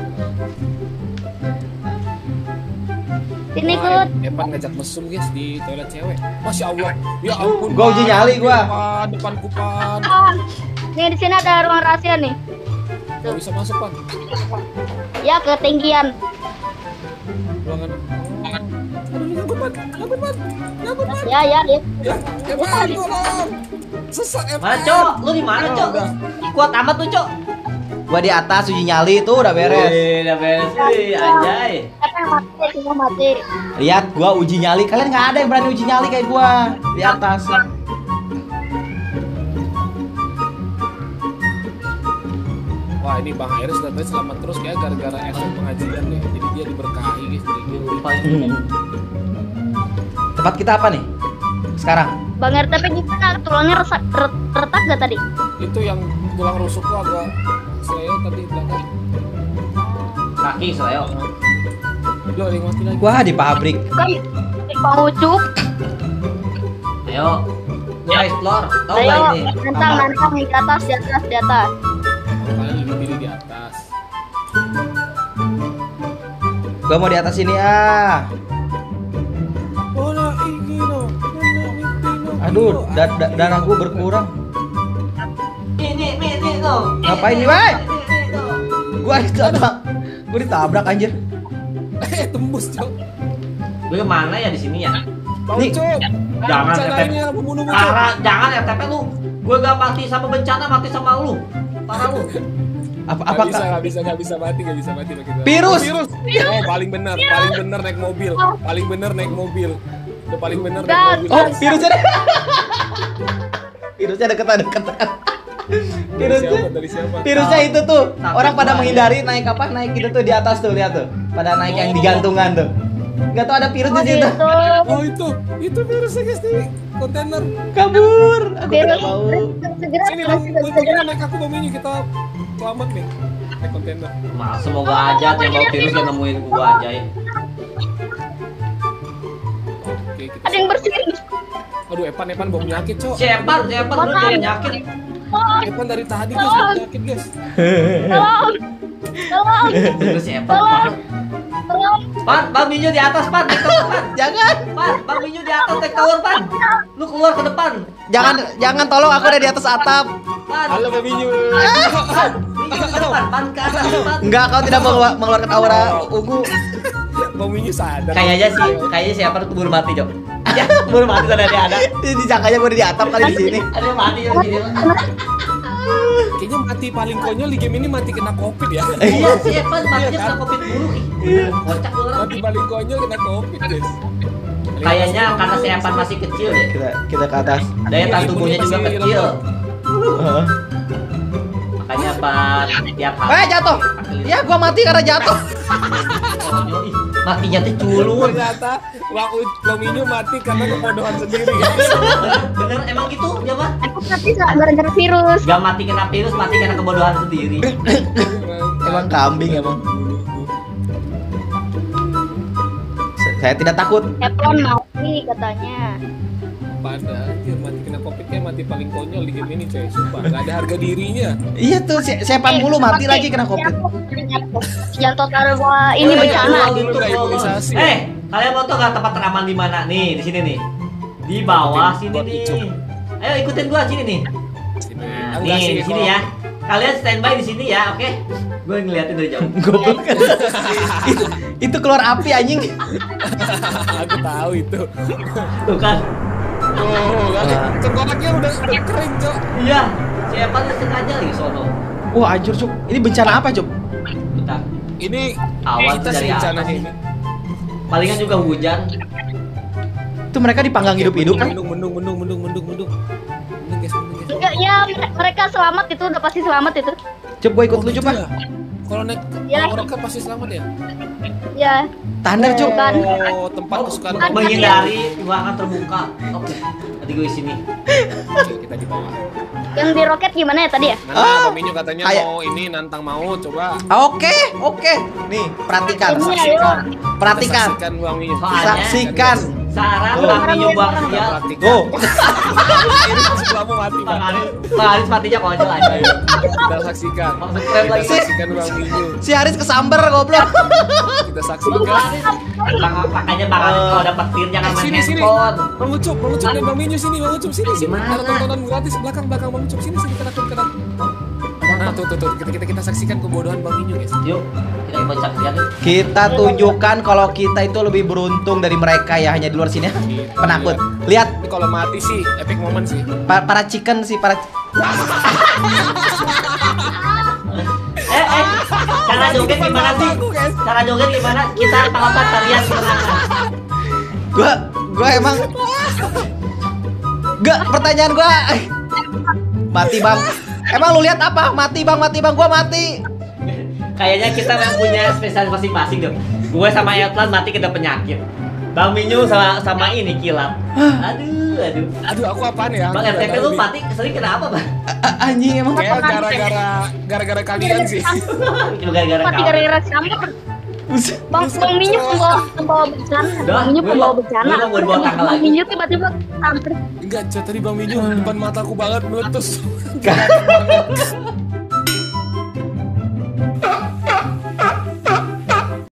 Speaker 3: Sini
Speaker 4: Wah,
Speaker 3: Kut.
Speaker 4: Epan ngajak mesum guys di toilet cewek. Masya Allah. Ya ampun.
Speaker 1: Gua uji
Speaker 4: Pan.
Speaker 1: nyali, gua.
Speaker 4: Pan, depanku Pan.
Speaker 3: Nih di sini ada ruang rahasia nih.
Speaker 4: Gak bisa masuk Pan.
Speaker 3: Ya ketinggian.
Speaker 4: Ruangan. Oh. Aduh, nyangkut Pan. Nyangkut Pan. Nyangkut Pan.
Speaker 3: Ya ya ya.
Speaker 4: Ya, Epan tolong. Sesat Epan.
Speaker 2: Mana cok? Lu di mana cok? Kuat amat tuh cok.
Speaker 1: Gua di atas uji nyali itu udah beres.
Speaker 2: Wih, udah beres wih, anjay.
Speaker 3: Siapa yang mati? Semua mati.
Speaker 1: Lihat gua uji nyali. Kalian nggak ada yang berani uji nyali kayak gua di atas.
Speaker 4: Wah, ini Bang Iris katanya selamat terus kayak gara-gara efek pengajian nih. Jadi dia diberkahi guys dari game.
Speaker 1: Hmm. Tempat kita apa nih? Sekarang.
Speaker 3: Bang R T P gimana? Tulangnya resak, ret- retak gak tadi?
Speaker 4: Itu yang tulang rusukku agak seleo tadi belakang.
Speaker 2: Kaki saya.
Speaker 4: Yuk, yang mati lagi.
Speaker 1: Wah di pabrik.
Speaker 3: Kan Bang Ucup.
Speaker 2: Ayo. Gua explore. Tahu
Speaker 3: Ayo,
Speaker 2: gak ini?
Speaker 3: nantang nantang di atas di atas di atas.
Speaker 4: Kalian lebih pilih di atas.
Speaker 1: Gua mau di atas sini ah.
Speaker 4: Ona ingino,
Speaker 1: Aduh, da da darah gua berkurang.
Speaker 2: Ini, ini, no.
Speaker 1: Ngapain nih, Bay? Gua ditabrak. Gua ditabrak anjir.
Speaker 4: Eh, tembus, Cok.
Speaker 2: Gue kemana ya di sini ya?
Speaker 4: Bang
Speaker 1: Nih,
Speaker 4: Ucup.
Speaker 2: jangan,
Speaker 4: Bencana
Speaker 2: Tep.
Speaker 4: ini yang membunuh Ucup.
Speaker 2: Parah, jangan R T P lu. Gue gak mati sama bencana, mati sama lu. Parah lu.
Speaker 1: Apa
Speaker 4: Gak
Speaker 1: apa
Speaker 4: bisa, gak bisa, gak bisa mati, gak bisa mati. Gak bisa.
Speaker 1: Virus.
Speaker 4: Oh, virus. Oh, paling benar, paling benar naik mobil. Paling benar naik mobil. Udah paling benar naik
Speaker 3: Dan-
Speaker 4: mobil.
Speaker 1: Oh, virusnya deh. Virusnya deketan-deketan. Virusnya,
Speaker 4: Siapa? Dari siapa?
Speaker 1: virusnya itu tuh
Speaker 2: Tapi
Speaker 1: orang pada
Speaker 2: gua
Speaker 1: menghindari naik apa? Naik gitu tuh di atas tuh, lihat tuh. Pada naik yang digantungan tuh. Gak tau ada virus
Speaker 3: Oh
Speaker 1: di situ.
Speaker 3: gitu.
Speaker 4: Oh, itu. Itu virusnya guys di kontainer.
Speaker 1: Kabur. Aku
Speaker 3: Virus
Speaker 1: tidak mau.
Speaker 3: segera
Speaker 4: Sini, Bang.
Speaker 3: segera
Speaker 4: Segera
Speaker 3: segera.
Speaker 4: naik aku Bang Minyo, kita selamat nih. Naik kontainer.
Speaker 2: Nah, semoga aja yang bawa virus yang nemuin gua aja ya.
Speaker 4: Oke, kita.
Speaker 3: Ada yang bersihin.
Speaker 4: Aduh, Epan, Epan bawa penyakit, Cok.
Speaker 2: Siapa? Siapa lu jadi penyakit?
Speaker 4: Epan dari tadi guys bawa penyakit, guys.
Speaker 3: Tolong. Tolong.
Speaker 2: Terus siapa? Pan,
Speaker 3: Tolong.
Speaker 2: Pan, Bang Minyo di atas, Pan. Take tower, Pan.
Speaker 1: Jangan.
Speaker 2: Pan, Bang Minyo di atas take tower, Pan. Lu keluar ke depan.
Speaker 1: Jangan jangan tolong aku udah di atas atap.
Speaker 2: Pan.
Speaker 4: Halo, Bang Minyo.
Speaker 2: Pan, Minyo ke depan, Pan ke atas, Pan.
Speaker 1: Enggak, kau tidak mengelu- mengeluarkan aura ungu.
Speaker 4: Bang Minyo sadar.
Speaker 2: Kayaknya sih, kayaknya siapa tuh keburu mati, Jok. Ya, keburu mati tadi ada. ada.
Speaker 1: Disangkanya gue udah di atap kali di sini.
Speaker 2: Ada yang mati Jok, di sini.
Speaker 4: Kayaknya mati paling konyol di game ini mati kena covid ya.
Speaker 2: Iya, siapa matinya
Speaker 4: Iya,
Speaker 2: kena
Speaker 4: kan?
Speaker 2: Covid dulu. Ih, kocak lu orang.
Speaker 4: Mati paling konyol kena covid, guys.
Speaker 2: Kayaknya karena si Evan masih kecil deh.
Speaker 1: Kita kita ke atas.
Speaker 2: Daya tahan tubuhnya juga kecil.
Speaker 1: Heeh.
Speaker 2: Makanya pas tiap hari.
Speaker 1: Eh jatuh. Ya gua mati karena jatuh.
Speaker 2: Konyol, ih, matinya tuh culun.
Speaker 4: Ternyata Bang U- Bang Minyu mati karena kebodohan sendiri.
Speaker 2: Bener, bener emang gitu dia mah.
Speaker 3: Aku mati gara-gara virus.
Speaker 2: Gak mati kena virus, mati karena kebodohan sendiri.
Speaker 1: Emang kambing emang. S- Saya tidak takut.
Speaker 3: Teflon mati katanya.
Speaker 4: Pada anjir mati kena covid kayak mati paling konyol di game ini coy. Sumpah gak ada harga dirinya.
Speaker 1: Iya tuh, si- siapa mulu mati lagi kena covid.
Speaker 3: Yang total gua ini
Speaker 2: Eh,
Speaker 3: bencana.
Speaker 2: gua gitu,
Speaker 4: Udah
Speaker 2: gua-
Speaker 4: imunisasi.
Speaker 2: Eh, kalian mau tau gak tempat rekaman di mana? Nih, di sini nih. Di bawah
Speaker 4: Ikutin
Speaker 2: sini
Speaker 4: buat
Speaker 2: nih.
Speaker 4: Icuk.
Speaker 2: Ayo ikutin gua sini nih.
Speaker 4: Sini.
Speaker 2: Nah,
Speaker 4: Enggak
Speaker 2: nih
Speaker 4: sih,
Speaker 2: di sini
Speaker 4: kalau-
Speaker 2: ya. Kalian standby di sini ya, oke? Gue ngeliatin dari jauh.
Speaker 1: Goblok. itu, itu keluar api anjing.
Speaker 4: Aku tahu itu.
Speaker 2: Tuh kan?
Speaker 4: Oh, kan tengkoraknya udah udah kering, Cok.
Speaker 2: Iya. Siapa tuh sengaja lagi sono?
Speaker 1: Wah anjir Cuk. Ini bencana apa Cuk?
Speaker 2: Bentar.
Speaker 4: Ini
Speaker 2: Awan
Speaker 4: kita
Speaker 2: dari
Speaker 4: sih rencananya
Speaker 2: atas.
Speaker 4: ini.
Speaker 2: Palingan juga hujan.
Speaker 1: Itu mereka dipanggang hidup-hidup kan?
Speaker 4: Mendung, mendung, mendung, mendung, mendung, mendung. Mendung, guys, mendung, guys.
Speaker 3: Enggak, ya mereka selamat itu udah pasti selamat itu.
Speaker 1: Cuk gua ikut
Speaker 4: Oh,
Speaker 1: lu
Speaker 4: gitu
Speaker 1: Cuk ah.
Speaker 4: ya? Kalau naik
Speaker 3: Ya.
Speaker 4: kalau mereka pasti selamat ya.
Speaker 3: Ya.
Speaker 1: Tanda Cuk.
Speaker 3: Kan.
Speaker 4: Oh, tempat kesukaan
Speaker 3: Kan.
Speaker 4: kamu.
Speaker 2: Menghindari ruangan terbuka. Oke. Tadi gue di sini.
Speaker 4: Oke, kita di bawah.
Speaker 3: Yang di roket gimana ya tadi ya?
Speaker 4: Nah,
Speaker 1: Ah,
Speaker 4: Bang Minyu katanya
Speaker 1: kayak-
Speaker 4: mau ini nantang mau coba.
Speaker 1: Oke, oke. Nih, perhatikan.
Speaker 3: Ini ayo.
Speaker 1: Perhatikan.
Speaker 4: Saksikan Bang Minyu.
Speaker 2: Soalnya-
Speaker 1: Saksikan.
Speaker 2: Saran
Speaker 1: Tuh.
Speaker 2: Bang Minyu Bang
Speaker 4: Kita
Speaker 2: Sial.
Speaker 4: praktikan.
Speaker 1: Go.
Speaker 4: Ini sebelahmu mati,
Speaker 2: Bang
Speaker 4: Bang.
Speaker 2: Aris, Bang Aris matinya konyol aja.
Speaker 4: Kita saksikan.
Speaker 2: Maksud keren
Speaker 4: Kita
Speaker 2: lagi.
Speaker 4: saksikan Bang Minyu.
Speaker 1: Si Haris kesamber goblok.
Speaker 4: Kita
Speaker 2: Bang
Speaker 4: saksikan.
Speaker 2: Aris, Bang- makanya Bang Aris kalau dapat petir jangan main
Speaker 4: Sini, sini.
Speaker 2: handphone.
Speaker 4: Bang Ucup, Bang Ucup dan Bang Minyu sini, Bang Ucup sini, sini.
Speaker 2: Gimana?
Speaker 4: Ada tontonan gratis belakang belakang Bang Ucup sini, sini kita ke kanan. Nah, tuh tuh tuh kita kita kita saksikan kebodohan Bang Minyu, guys.
Speaker 2: Yuk, kita ikut saksikan yuk.
Speaker 1: Kita tunjukkan kalau kita itu lebih beruntung dari mereka ya, hanya di luar sini. Penakut. Lihat
Speaker 4: Ini kalau mati sih epic moment sih.
Speaker 1: pa- para chicken sih, para
Speaker 2: Eh, eh, cara joget gimana sih?
Speaker 4: Aku, guys.
Speaker 2: Cara joget gimana? Kita apa tarian kemenangan.
Speaker 1: gua gua emang Gak, pertanyaan gua mati bang. Emang lu lihat apa? Mati bang, mati bang, gua mati.
Speaker 2: Kayaknya kita memang punya spesialis masing-masing dong. Gue sama Eltlan mati kena penyakit. Bang Minyu sama sama ini kilap. Aduh, aduh.
Speaker 4: Aduh, aku apaan ya?
Speaker 2: Bang
Speaker 4: Aku
Speaker 2: R T P
Speaker 4: nggak
Speaker 2: lu
Speaker 4: tahu nih.
Speaker 2: mati sering kenapa, Bang?
Speaker 1: A- anjing emang.
Speaker 4: Kayak gara-gara gara-gara kalian sih.
Speaker 2: Cuma gara-gara
Speaker 3: Mati
Speaker 2: kau.
Speaker 3: gara-gara campur.
Speaker 1: Buset.
Speaker 3: Bang Bang Minyu pembawa pembawa bencana.
Speaker 2: Dah,
Speaker 3: Bang Minyu
Speaker 2: gue
Speaker 3: pembawa
Speaker 2: mau-
Speaker 3: bencana.
Speaker 2: gue mau buat buat tanggal
Speaker 3: Bang
Speaker 2: lagi.
Speaker 3: Minyu tiba-tiba tampil.
Speaker 4: Enggak, Cok, tadi Bang Minyu depan mataku banget meletus.